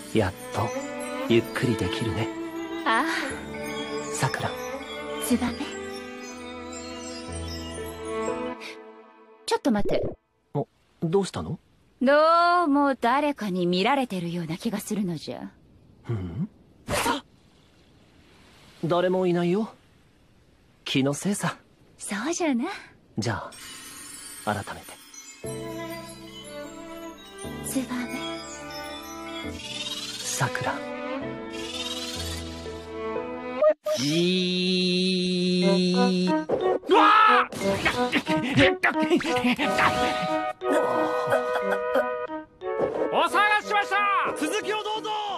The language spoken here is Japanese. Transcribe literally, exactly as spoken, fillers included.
やっとゆっくりできるね。 ああ、 さくら。 ツバメ。ちょっと待って。 お、どうしたの？ どうも誰かに見られてるような気がするのじゃ。 うん？誰もいないよ。気のせいさ。 そうじゃな。 じゃあ改めて。 ツバメ。 さくら。じー。 うわーお探ししました。続きをどうぞ。